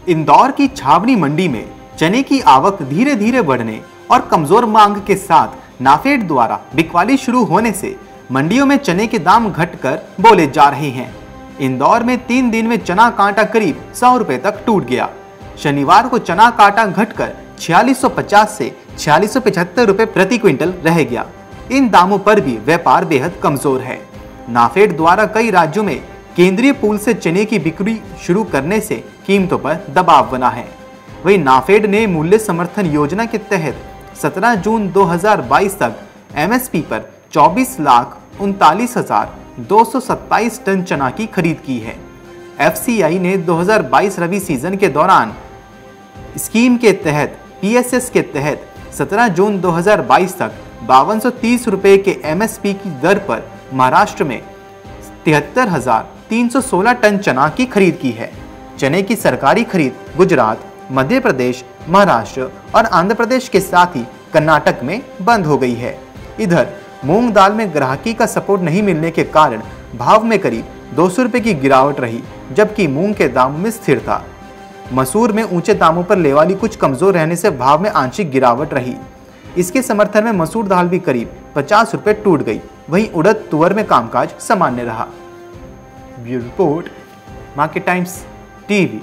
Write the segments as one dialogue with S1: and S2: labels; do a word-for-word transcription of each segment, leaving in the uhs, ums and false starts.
S1: इंदौर की छावनी मंडी में चने की आवक धीरे धीरे बढ़ने और कमजोर मांग के साथ नाफेड द्वारा बिकवाली शुरू होने से मंडियों में चने के दाम घटकर बोले जा रहे हैं। इंदौर में तीन दिन में चना कांटा करीब सौ रुपए तक टूट गया। शनिवार को चना कांटा घटकर छियालीस सौ पचास से छियालीस सौ पचहत्तर रुपए प्रति क्विंटल रह गया। इन दामों पर भी व्यापार बेहद कमजोर है। नाफेड द्वारा कई राज्यों में केंद्रीय पूल से चने की बिक्री शुरू करने से कीमतों पर दबाव बना है। वहीं नाफेड ने मूल्य समर्थन योजना के तहत सत्रह जून दो हज़ार बाईस तक एमएसपी पर चौबीस लाख उनतालीस हजार दो सौ सत्ताईस टन चना की खरीद की है। एफसीआई ने दो हज़ार बाईस रबी सीजन के दौरान स्कीम के तहत पीएसएस के तहत सत्रह जून दो हज़ार बाईस तक बावन सौ तीस रुपए के एमएसपी की दर पर महाराष्ट्र में तिहत्तर हजार तीन सौ सोलह टन चना की खरीद की है। चने की सरकारी खरीद गुजरात, मध्य प्रदेश, महाराष्ट्र और आंध्र प्रदेश के साथ ही कर्नाटक में बंद हो गई है। इधर मूंग दाल में ग्राहकी का सपोर्ट नहीं मिलने के कारण भाव में करीब दो सौ रुपए की गिरावट रही, जबकि मूंग के दाम में स्थिर था। मसूर में ऊंचे दामों पर लेवाली कुछ कमजोर रहने से भाव में आंशिक गिरावट रही। इसके समर्थन में मसूर दाल भी करीब पचास रुपए टूट गई। वहीं उड़द तुअर में कामकाज सामान्य रहा। Bureau report, Market Times TV.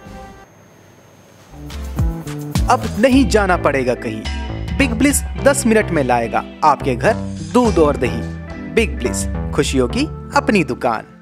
S2: अब नहीं जाना पड़ेगा कहीं, बिग ब्लिस दस मिनट में लाएगा आपके घर दूध और दही। बिग ब्लिस, खुशियों की अपनी दुकान।